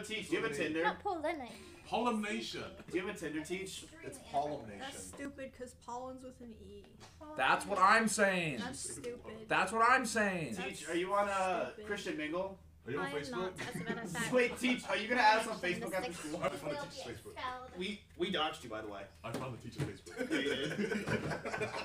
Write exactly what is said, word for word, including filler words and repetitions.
Teach, do you have a Tinder? Not pollinate. Pollination. Do you have a Tinder, Teach? It's pollination. That's stupid because pollen's with an E. That's what I'm saying. That's stupid. That's what I'm saying. Teach, are you on a stupid. Christian Mingle? Are you on I am Facebook? not, as a matter of fact. Wait, Teach, are you gonna add us on Facebook after Six school? I found the will teacher's be Facebook. expelled. We we doxed you, by the way. I found the teacher's Facebook. Yeah, you did.